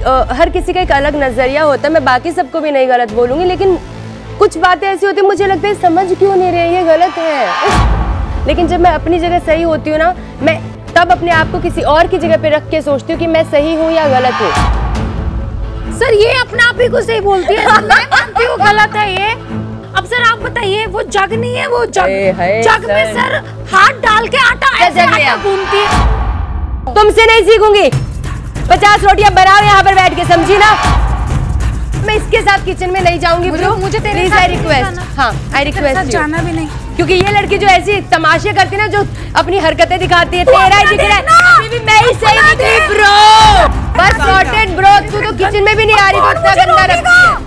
हर किसी का एक अलग नजरिया होता है, मैं बाकी सबको भी नहीं गलत बोलूंगी, लेकिन कुछ बातें ऐसी होती है मुझे लगता है समझ क्यों नहीं रहे, ये गलत है। लेकिन जब मैं अपनी जगह सही होती हूँ ना, मैं तब अपने आप को किसी और की जगह पे रख के सोचती हूँ कि मैं सही हूँ या गलत हूँ। सर ये अपने आप ही को सही बोलती है, मैं मानती हूँ गलत है ये। अब सर आप बताइए, वो जग नहीं है, वो जग में सर हाथ डाल के आटा गूंथती है। तुमसे नहीं सीखूंगी, 50 रोटियां बनाओ यहाँ पर बैठ के, समझी ना। मैं इसके साथ किचन में नहीं जाऊंगी ब्रो, मुझे तेरे प्लीज आई रिक्वेस्ट। हाँ आई रिक्वेस्ट जाना भी नहीं, क्योंकि ये लड़की जो ऐसी तमाशे करती है ना, जो अपनी हरकतें दिखाती है, तेरा ही दिख रहा है। अभी भी मैं ही सही निकली ब्रो, बस सॉर्टेड ब्रो। तू तो किचन में भी नहीं आ रही, तू इतना गंदा रखती है।